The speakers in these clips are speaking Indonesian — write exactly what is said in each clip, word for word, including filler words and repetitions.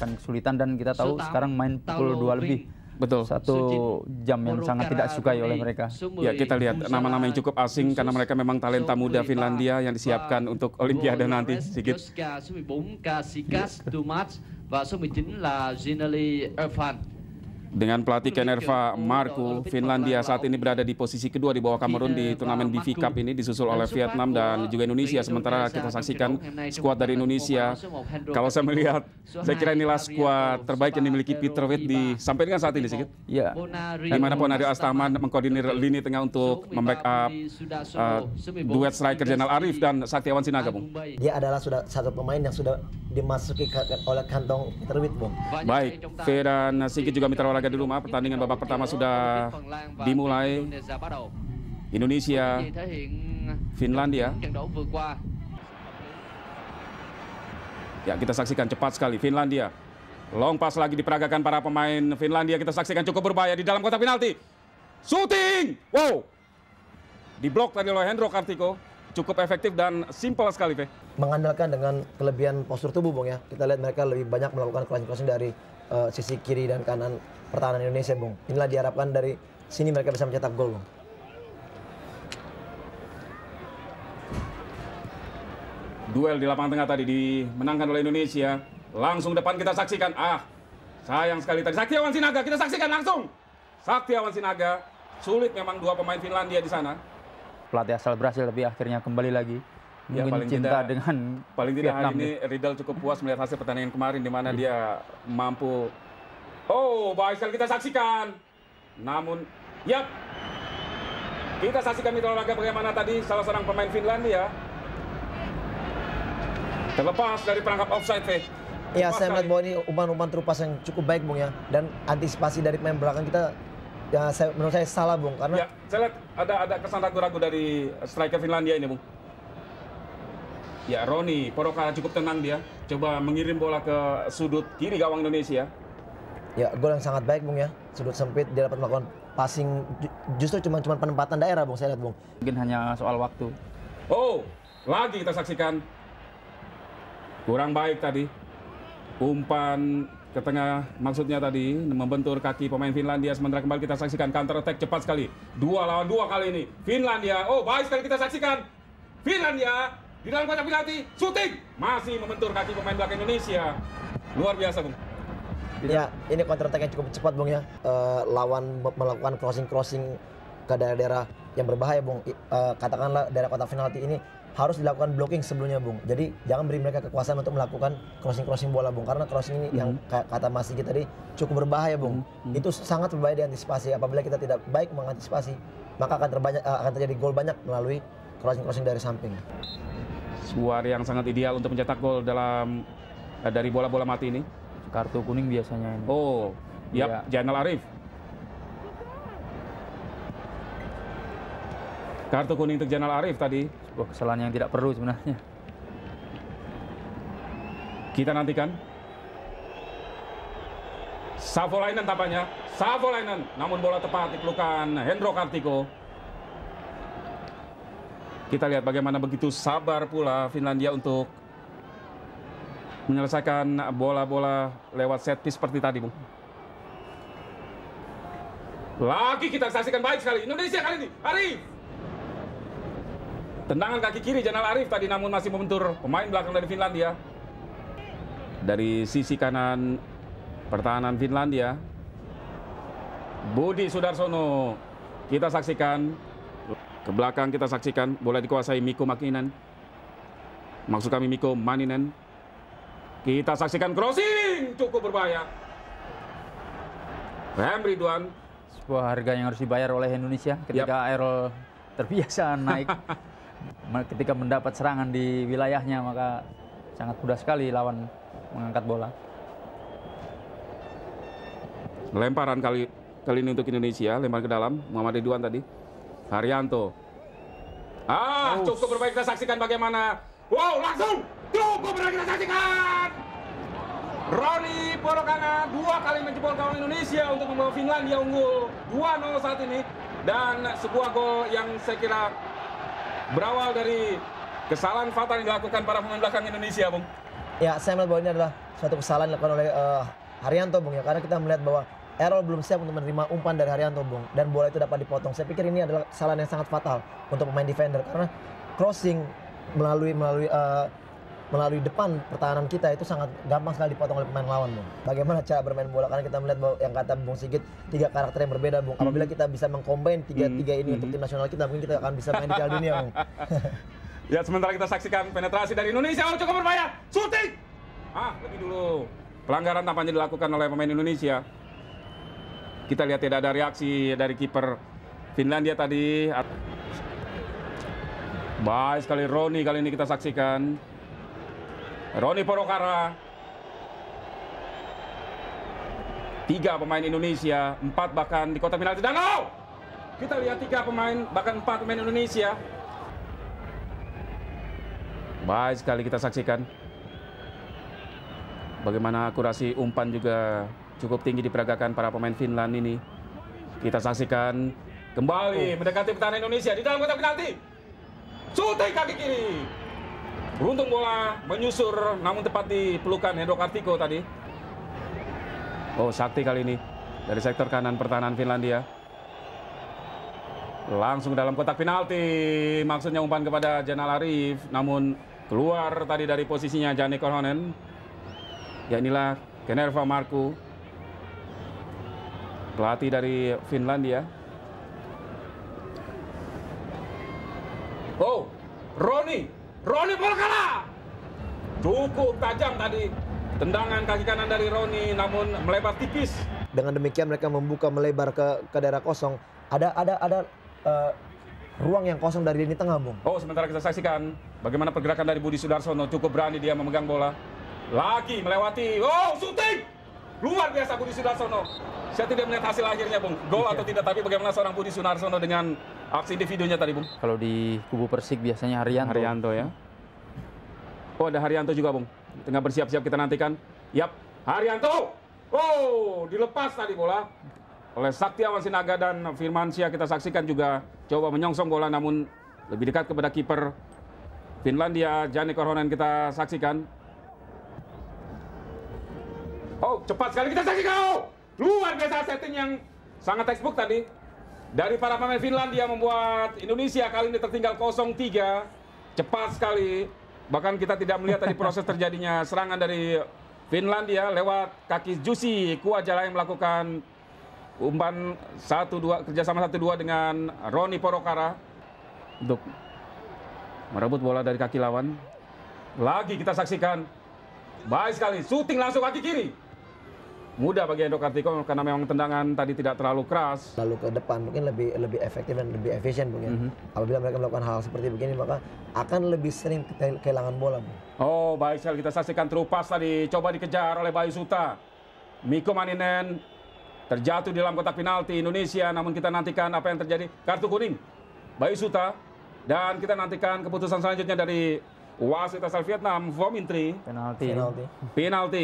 akan kesulitan, dan kita tahu sekarang main pukul dua lebih. Betul. Satu jam yang sangat tidak disukai oleh mereka. Ya, kita lihat nama-nama yang cukup asing karena mereka memang talenta muda Finlandia yang disiapkan untuk Olimpiade nanti. Sigit. Dengan pelatih Kanerva Markku, Finlandia saat ini berada di posisi kedua di bawah Kamerun di turnamen B V Cup ini, disusul oleh Vietnam dan juga Indonesia. Sementara kita saksikan skuad dari Indonesia. Kalau saya melihat, saya kira inilah skuad terbaik yang dimiliki Peter Wade di sampai dengan saat ini, Sigit. Ya. Di mana Ponario Astaman mengkoordinir lini tengah untuk membackup uh, duet striker Jenal Arif dan Saktiawan Sinaga, Bung. Dia adalah sudah satu pemain yang sudah dimasuki oleh kantong Peter Wade, Bung. Baik, V dan Sigit juga mitra olahraga di rumah. Pertandingan babak pertama sudah dimulai. Indonesia, Finlandia. Ya, kita saksikan cepat sekali Finlandia. Long pass lagi diperagakan para pemain Finlandia. Kita saksikan cukup berbahaya di dalam kotak penalti. Shooting! Wow! Diblok tadi oleh Hendro Kartiko. Cukup efektif dan simpel sekali, Ve. Mengandalkan dengan kelebihan postur tubuh, Bung, ya. Kita lihat mereka lebih banyak melakukan crossing-crossing dari uh, sisi kiri dan kanan pertahanan Indonesia, Bung. Inilah diharapkan dari sini mereka bisa mencetak gol, Bung. Duel di lapangan tengah tadi dimenangkan oleh Indonesia. Langsung depan kita saksikan. Ah, sayang sekali tadi. Saktiawan Sinaga, kita saksikan langsung. Saktiawan Sinaga. Sulit memang dua pemain Finlandia di sana. Pelatih asal Brasil tapi akhirnya kembali lagi. Ya, Mungkin paling cinta tidak, dengan paling tidak hari Vietnam, ini ya. Riedel cukup puas melihat hasil pertandingan kemarin di mana dia mampu. Oh, baik sekali kita saksikan. Namun, yap. Kita saksikan mitra olahraga bagaimana tadi salah seorang pemain Finlandia terlepas dari perangkap offside, Ve. Iya, saya melihat bahwa ini umpan-umpan terupas yang cukup baik, Bung, ya. Dan antisipasi dari pemain belakang kita, ya saya, menurut saya salah, Bung, karena Ya, saya lihat ada ada kesan ragu-ragu dari striker Finlandia ini, Bung. Ya, Roni Porokara cukup tenang dia, coba mengirim bola ke sudut kiri gawang Indonesia. ya gol yang sangat baik, Bung, ya. Sudut sempit, dia dapat melakukan passing, justru cuma cuma penempatan daerah, Bung, saya lihat, Bung. Mungkin hanya soal waktu. Oh, lagi kita saksikan. Kurang baik tadi. Umpan ke tengah maksudnya tadi membentur kaki pemain Finlandia. Sementara kembali kita saksikan counter attack cepat sekali. Dua lawan dua kali ini. Finlandia. Oh, baik sekali kita saksikan. Finlandia di dalam kotak penalti. Shooting. Masih membentur kaki pemain belakang Indonesia. Luar biasa, Bung. Ya, ini counter attack yang cukup cepat, Bung, ya. Uh, lawan melakukan crossing-crossing ke daerah-daerah yang berbahaya, Bung. Uh, katakanlah daerah kotak penalti ini harus dilakukan blocking sebelumnya, Bung. Jadi jangan beri mereka kekuasaan untuk melakukan crossing-crossing bola, Bung. Karena crossing ini mm-hmm. yang kata Mas Sigit tadi cukup berbahaya, Bung. Mm-hmm. Itu sangat berbahaya diantisipasi. Apabila kita tidak baik mengantisipasi, maka akan terbanyak uh, akan terjadi gol banyak melalui crossing-crossing dari samping. Suar yang sangat ideal untuk mencetak gol dalam uh, dari bola-bola mati ini. Kartu kuning biasanya ini. Oh, yap, ya. Jenal Arif. Kartu kuning untuk Jenal Arif tadi. Sebuah kesalahan yang tidak perlu sebenarnya. Kita nantikan. Savolainen tampaknya. Savolainen. Namun bola tepat dipelukan Hendro Kartiko. Kita lihat bagaimana begitu sabar pula Finlandia untuk menyelesaikan bola-bola lewat set piece seperti tadi, Bung. Lagi kita saksikan baik sekali. Indonesia kali ini. Arif. Tendangan kaki kiri Jenal Arif tadi namun masih membentur pemain belakang dari Finlandia. Dari sisi kanan pertahanan Finlandia, Budi Sudarsono. Kita saksikan ke belakang, kita saksikan bola dikuasai Mikko Makinen. Maksud kami Mikko Maninen. Kita saksikan crossing cukup berbahaya. Rem Ridwan. Sebuah harga yang harus dibayar oleh Indonesia ketika yep. Aero terbiasa naik. Ketika mendapat serangan di wilayahnya, maka sangat mudah sekali lawan mengangkat bola. Lemparan kali kali ini untuk Indonesia, lempar ke dalam. Muhammad Ridwan tadi. Haryanto. Ah, oh. Cukup berbaik kita saksikan bagaimana. Wow, langsung cukup berbaik kita saksikan. Roni Porokana dua kali menjebol gawang Indonesia untuk membawa Finlandia unggul dua nol saat ini. Dan sebuah gol yang saya kira berawal dari kesalahan fatal yang dilakukan para pemain belakang Indonesia, Bung. Ya, saya melihat bahwa ini adalah suatu kesalahan dilakukan oleh uh, Haryanto, Bung ya. Karena kita melihat bahwa Errol belum siap untuk menerima umpan dari Haryanto, Bung. Dan bola itu dapat dipotong. Saya pikir ini adalah kesalahan yang sangat fatal untuk pemain defender. Karena crossing melalui melalui uh, melalui depan pertahanan kita itu sangat gampang sekali dipotong oleh pemain lawan, Bung. Bagaimana cara bermain bola? Karena kita melihat bahwa yang kata Bung Sigit, tiga karakter yang berbeda, Bung. Apabila kita bisa mengcombine tiga-tiga ini untuk tim nasional kita, mungkin kita akan bisa main di Piala Dunia, Bung. Ya, sementara kita saksikan penetrasi dari Indonesia. Oh, cukup berbahaya. Shooting! Ah, lebih dulu. Pelanggaran tampaknya dilakukan oleh pemain Indonesia. Kita lihat tidak ada reaksi dari kiper Finlandia tadi. Baik sekali Roni kali ini kita saksikan. Roni Porokara. Tiga pemain Indonesia, empat bahkan di kotak penalti. Dan oh! Kita lihat tiga pemain, bahkan empat pemain Indonesia. Baik sekali kita saksikan. Bagaimana akurasi umpan juga cukup tinggi diperagakan para pemain Finland ini. Kita saksikan kembali mendekati pertahanan Indonesia di dalam kotak penalti. Shooting kaki kiri. Beruntung bola menyusur namun tepat di pelukan Hendro Kartiko tadi. Oh, sakti kali ini dari sektor kanan pertahanan Finlandia. Langsung dalam kotak penalti. Maksudnya umpan kepada Janal Arif, namun keluar tadi dari posisinya Janne Korhonen. Ya, inilah Kanerva Markku, pelatih dari Finlandia. Oh, Roni, Roni Porokara. Cukup tajam tadi tendangan kaki kanan dari Roni, namun melebar tipis. Dengan demikian mereka membuka melebar ke ke daerah kosong. Ada ada ada uh, ruang yang kosong dari lini tengah, Bung. Oh, sementara kita saksikan bagaimana pergerakan dari Budi Sudarsono. Cukup berani dia memegang bola. Lagi melewati. Oh, shooting! Luar biasa Budi Sudarsono. Saya tidak melihat hasil akhirnya, Bung. Gol atau tidak, tapi bagaimana seorang Budi Sudarsono dengan aksi individunya tadi, Bung? Kalau di kubu Persik biasanya Haryanto. Haryanto ya. Oh, ada Haryanto juga, Bung. Tengah bersiap-siap kita nantikan. Yap, Haryanto. Oh, dilepas tadi bola oleh Saktiawan Sinaga dan Firmansyah. Kita saksikan juga coba menyongsong bola, namun lebih dekat kepada kiper Finlandia, Janne Korhonen. Kita saksikan. Oh, cepat sekali kita saksikan. Oh, luar biasa setting yang sangat textbook tadi dari para pemain Finlandia membuat Indonesia kali ini tertinggal nol tiga. Cepat sekali. Bahkan kita tidak melihat tadi proses terjadinya serangan dari Finlandia lewat kaki Jussi Kuajala yang melakukan umpan satu dua kerjasama satu dua dengan Roni Porokara untuk merebut bola dari kaki lawan. Lagi kita saksikan. Baik sekali, shooting langsung kaki kiri. Mudah bagi Hendro Kartiko karena memang tendangan tadi tidak terlalu keras. Lalu ke depan mungkin lebih lebih efektif dan lebih efisien, Bung ya. Mm-hmm. Apabila mereka melakukan hal seperti begini maka akan lebih sering kehilangan bola, Bung. Oh, baik sekali kita saksikan terupas tadi coba dikejar oleh Bayu Suta. Mikko Maninen terjatuh di dalam kotak penalti Indonesia, namun kita nantikan apa yang terjadi. Kartu kuning Bayu Suta dan kita nantikan keputusan selanjutnya dari wasit asal Vietnam, Vomintri. Penalti. Penalti. Penalti.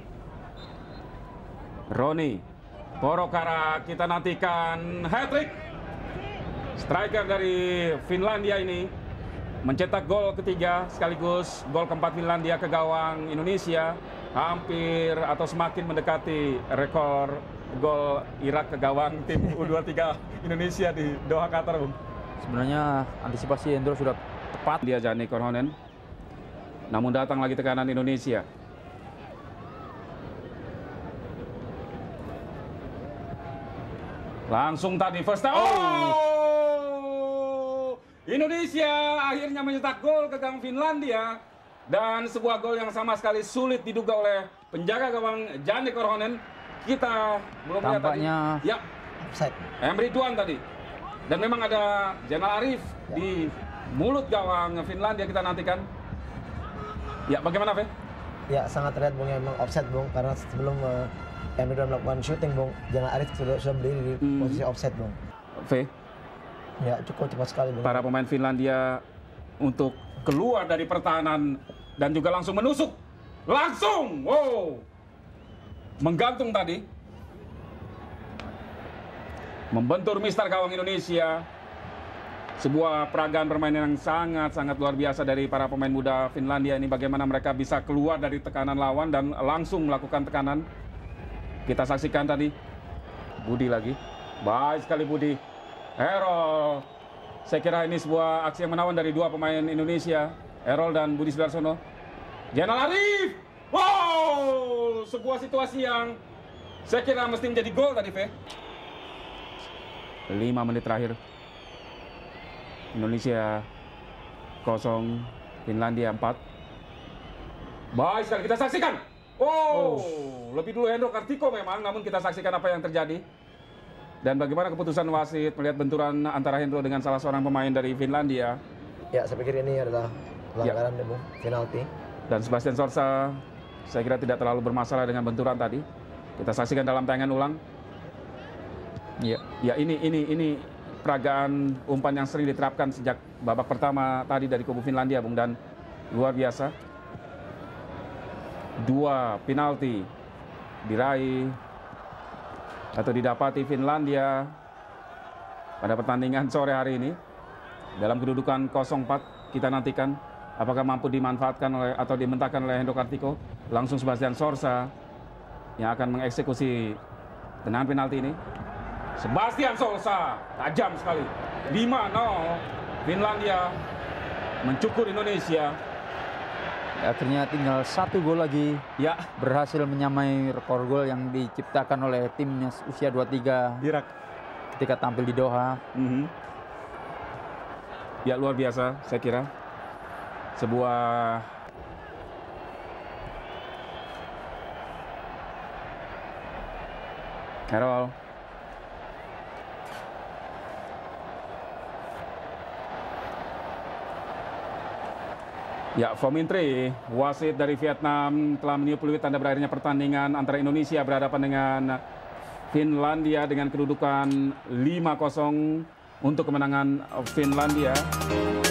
Roni Porokara, kita nantikan hat-trick. Striker dari Finlandia ini mencetak gol ketiga sekaligus gol keempat Finlandia ke gawang Indonesia, hampir atau semakin mendekati rekor gol Irak ke gawang tim U dua puluh tiga Indonesia di Doha, Qatar, Bung. Sebenarnya antisipasi Hendro sudah tepat. Dia Janne Korhonen. Namun datang lagi tekanan Indonesia. Langsung tadi first time. Oh! Indonesia akhirnya mencetak gol ke gawang Finlandia dan sebuah gol yang sama sekali sulit diduga oleh penjaga gawang Janne Korhonen. Kita belum lihat tadi. Ya, offside. Emre Duan tadi. Dan memang ada Janal Arif ya di mulut gawang Finlandia, kita nantikan. Ya, bagaimana, Fe? Ya, sangat terlihat, Bung, ya, memang offside, Bung, karena sebelum uh, Emre Duan melakukan shooting, Bung, Janal Arif sudah, sudah berdiri di hmm. posisi offside, Bung. Fe? Ya, cukup cepat sekali, Bung. Para pemain Finlandia untuk keluar dari pertahanan dan juga langsung menusuk. Langsung! Wow! Menggantung tadi. Membentur mister gawang Indonesia. Sebuah peragaan permainan yang sangat-sangat luar biasa dari para pemain muda Finlandia ini. Bagaimana mereka bisa keluar dari tekanan lawan dan langsung melakukan tekanan. Kita saksikan tadi. Budi lagi. Baik sekali Budi. Errol. Saya kira ini sebuah aksi yang menawan dari dua pemain Indonesia. Errol dan Budi Sudarsono. Zainal Arif. Wow. Sebuah situasi yang saya kira mesti menjadi gol tadi, Fe. lima menit terakhir. Indonesia kosong, Finlandia empat. Baik sekali, kita saksikan. Oh, oh. Lebih dulu Hendro Kartiko memang, namun kita saksikan apa yang terjadi. Dan bagaimana keputusan wasit melihat benturan antara Hendro dengan salah seorang pemain dari Finlandia. Ya, saya pikir ini adalah pelanggaran, ya. Bung, penalti. Dan Sebastian Sorsa, saya kira tidak terlalu bermasalah dengan benturan tadi. Kita saksikan dalam tayangan ulang. Ya, ya ini ini ini peragaan umpan yang sering diterapkan sejak babak pertama tadi dari kubu Finlandia, Bung, dan luar biasa. Dua penalti diraih atau didapati Finlandia pada pertandingan sore hari ini dalam kedudukan nol empat. Kita nantikan apakah mampu dimanfaatkan oleh atau dimentahkan oleh Hendro Kartiko. Langsung Sebastian Sorsa yang akan mengeksekusi tendangan penalti ini. Sebastian Sorsa, tajam sekali. lima nol, Finlandia mencukur Indonesia. Akhirnya tinggal satu gol lagi. Ya, berhasil menyamai rekor gol yang diciptakan oleh timnas usia dua puluh tiga Irak ketika tampil di Doha. Mm-hmm. Ya, luar biasa saya kira. Sebuah Errol. Ya, Fomintri, wasit dari Vietnam, telah meniup peluit tanda berakhirnya pertandingan antara Indonesia berhadapan dengan Finlandia dengan kedudukan lima kosong untuk kemenangan Finlandia.